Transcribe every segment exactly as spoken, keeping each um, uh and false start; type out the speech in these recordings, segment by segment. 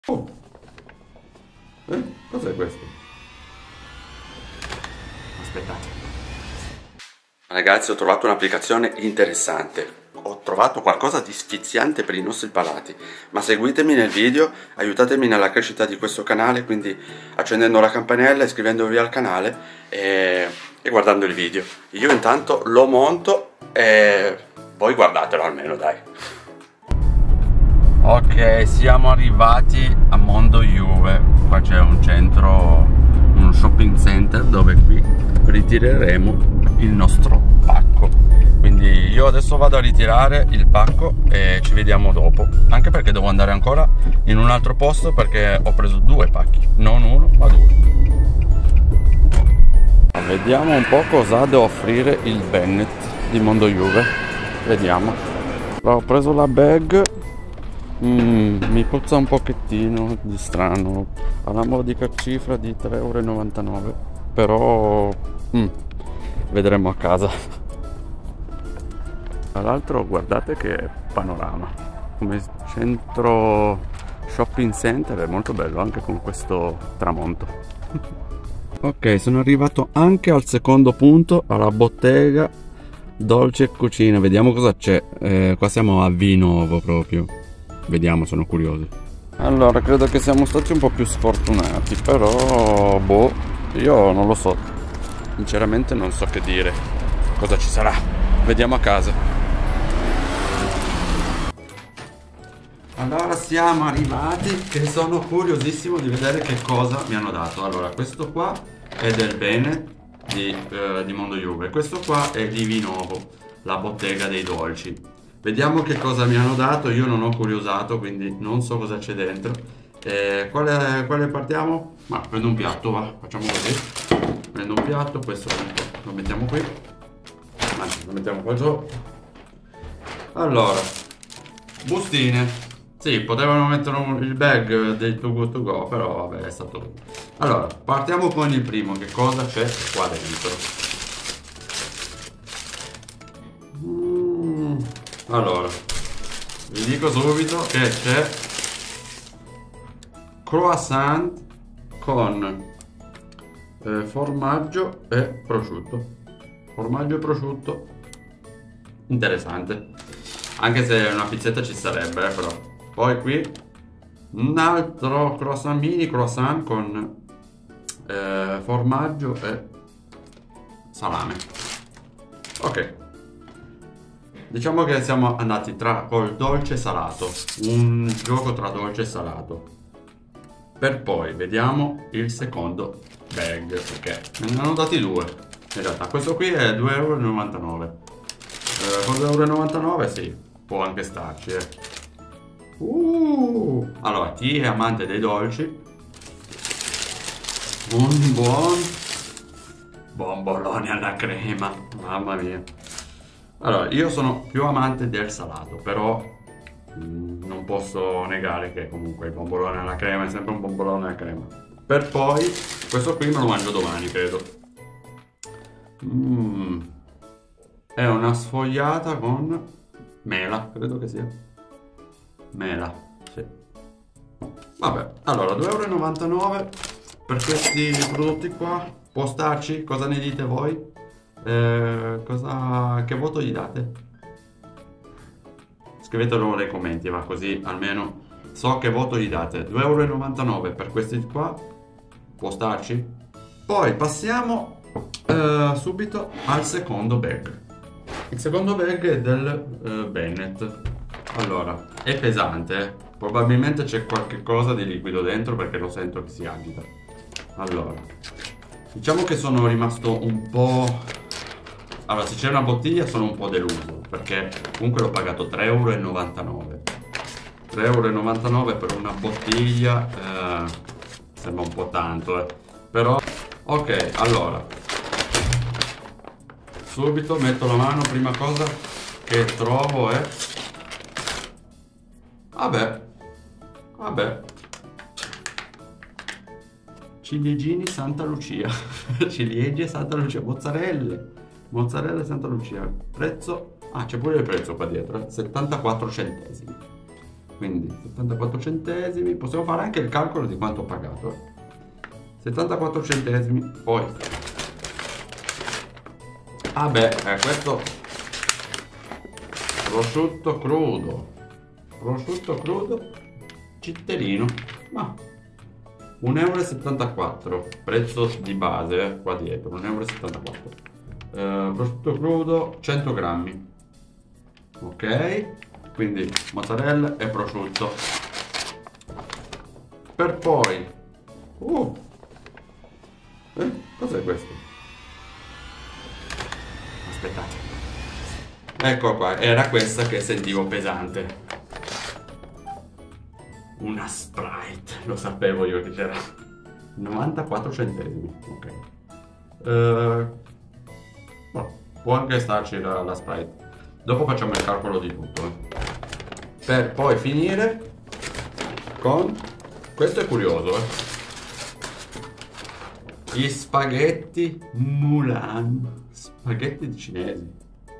Oh, eh? Cos'è questo? Aspettate. Ragazzi, ho trovato un'applicazione interessante. Ho trovato qualcosa di sfiziante per i nostri palati. Ma seguitemi nel video, aiutatemi nella crescita di questo canale, quindi accendendo la campanella, iscrivendovi al canale e, e guardando il video. Io intanto lo monto e voi guardatelo almeno, dai. Ok, siamo arrivati a Mondo Juve. Qua c'è un centro, uno shopping center dove qui ritireremo il nostro pacco. Quindi io adesso vado a ritirare il pacco e ci vediamo dopo. Anche perché devo andare ancora in un altro posto perché ho preso due pacchi, non uno ma due. Vediamo un po' cosa ha da offrire il Bennett di Mondo Juve. Vediamo. Ho preso la bag. Mm, mi puzza un pochettino di strano. Ha la modica cifra di tre euro e novantanove. Però mm, vedremo a casa. Tra l'altro guardate che panorama. Come centro shopping center è molto bello anche con questo tramonto. Ok, sono arrivato anche al secondo punto, alla bottega Dolce Cucina. Vediamo cosa c'è. Eh, qua siamo a Vinovo proprio. Vediamo, sono curioso. Allora, credo che siamo stati un po' più sfortunati, però boh, io non lo so. Sinceramente non so che dire. Cosa ci sarà? Vediamo a casa. Allora siamo arrivati, che sono curiosissimo di vedere che cosa mi hanno dato. Allora, questo qua è del Bennett di, eh, di Mondo Juve. Questo qua è di Vinovo, la bottega dei dolci. Vediamo che cosa mi hanno dato. Io non ho curiosato, quindi non so cosa c'è dentro. Eh, quale, quale partiamo? Ma prendo un piatto, va, facciamo così. Prendo un piatto, questo lo mettiamo qui. Anzi, lo mettiamo qua sopra. Allora, bustine. Sì, potevano mettere un, il bag del Too Good To Go, però vabbè, è stato... Allora, partiamo con il primo. Che cosa c'è qua dentro? Mm. Allora, vi dico subito che c'è croissant con eh, formaggio e prosciutto. Formaggio e prosciutto. Interessante. Anche se una pizzetta ci sarebbe, eh, però. Poi qui un altro croissant, mini croissant con eh, formaggio e salame. Ok. Diciamo che siamo andati tra col dolce e salato, un gioco tra dolce e salato. Per poi vediamo il secondo bag, perché me ne hanno dati due. In realtà questo qui è due euro e novantanove. Eh, con due euro e novantanove sì, può anche starci. Eh. Uh, allora, chi è amante dei dolci, un buon bombolone alla crema, mamma mia. Allora, io sono più amante del salato, però mh, non posso negare che comunque il bombolone alla crema è sempre un bombolone alla crema. Per poi, questo qui me lo mangio domani, credo. Mm. È una sfogliata con mela, credo che sia. Mela, sì. Vabbè, allora, due euro e novantanove per questi prodotti qua. Può starci? Cosa ne dite voi? Eh, cosa, che voto gli date? Scrivetelo nei commenti, va, così almeno so che voto gli date. due euro e novantanove per questi qua. Può starci? Poi passiamo eh, subito al secondo bag. Il secondo bag è del eh, Bennett. Allora, è pesante, eh? Probabilmente c'è qualche cosa di liquido dentro perché lo sento che si agita. Allora, diciamo che sono rimasto un po'... Allora, se c'è una bottiglia sono un po' deluso, perché comunque l'ho pagato tre euro e novantanove. tre euro e novantanove per una bottiglia eh, sembra un po' tanto, eh. Però, ok, allora. Subito metto la mano, prima cosa che trovo è... Vabbè, vabbè. Ciliegini Santa Lucia. Ciliegie Santa Lucia, mozzarelle. Mozzarella Santa Lucia. Prezzo... Ah, c'è pure il prezzo qua dietro, eh. settantaquattro centesimi. quindi settantaquattro centesimi, possiamo fare anche il calcolo di quanto ho pagato. settantaquattro centesimi, poi... Ah beh, eh, questo... prosciutto crudo, prosciutto crudo, citterino, ma un euro e settantaquattro, prezzo di base, eh, qua dietro, un euro e settantaquattro. Eh, prosciutto crudo, cento grammi, ok? Quindi mozzarella e prosciutto. Per poi... Uh! Eh, cos'è questo? Aspettate. Ecco qua, era questa che sentivo pesante. Una Sprite, lo sapevo io che c'era. novantaquattro centesimi, ok. Uh, no, può anche starci la, la Sprite. Dopo facciamo il calcolo di tutto. Eh. Per poi finire con... Questo è curioso, eh. Gli spaghetti Mulan. Spaghetti cinesi.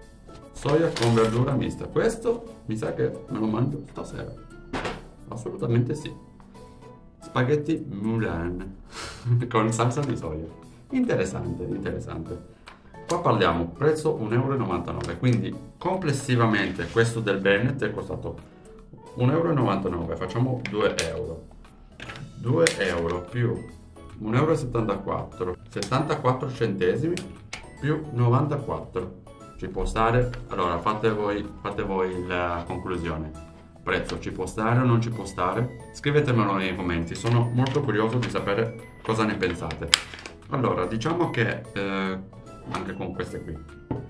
Soia con verdura mista. Questo mi sa che me lo mangio stasera. Assolutamente sì. Spaghetti Mulan con salsa di soia. Interessante, interessante. Qua parliamo prezzo un euro e novantanove, quindi complessivamente questo del Bennett è costato un euro e novantanove, facciamo due euro. due euro più un euro e settantaquattro, settantaquattro centesimi più novantaquattro. Ci può stare? Allora fate voi, fate voi la conclusione. Prezzo ci può stare o non ci può stare? Scrivetemelo nei commenti, sono molto curioso di sapere cosa ne pensate. Allora, diciamo che eh, anche con queste qui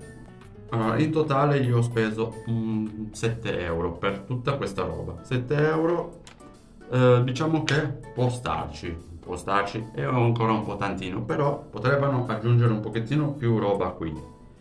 uh, in totale io ho speso um, sette euro per tutta questa roba. Sette euro uh, diciamo che può starci, può starci, è ancora un po' tantino, però potrebbero aggiungere un pochettino più roba qui,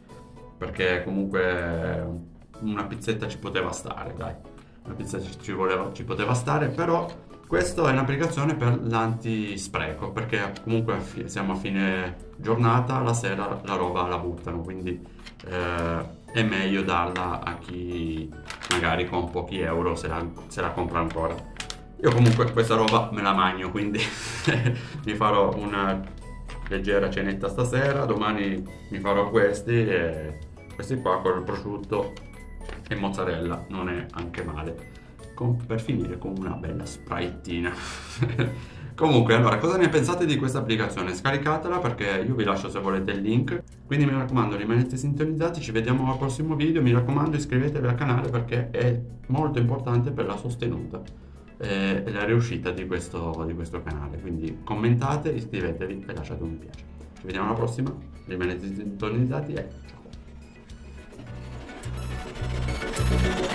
perché comunque una pizzetta ci poteva stare, dai, una pizza ci, voleva, ci poteva stare, però questa è un'applicazione per l'antispreco, perché comunque siamo a fine giornata, la sera la roba la buttano, quindi eh, è meglio darla a chi magari con pochi euro se la, se la compra ancora. Io comunque questa roba me la mangio, quindi mi farò una leggera cenetta stasera, domani mi farò questi e questi qua con il prosciutto e mozzarella, non è anche male. Con, per finire con una bella spritina. Comunque, allora, cosa ne pensate di questa applicazione? Scaricatela, perché io vi lascio se volete il link. Quindi mi raccomando, rimanete sintonizzati, ci vediamo al prossimo video. Mi raccomando, iscrivetevi al canale perché è molto importante per la sostenuta e la riuscita di questo, di questo canale. Quindi commentate, iscrivetevi e lasciate un mi piace. Ci vediamo alla prossima, rimanete sintonizzati e ciao.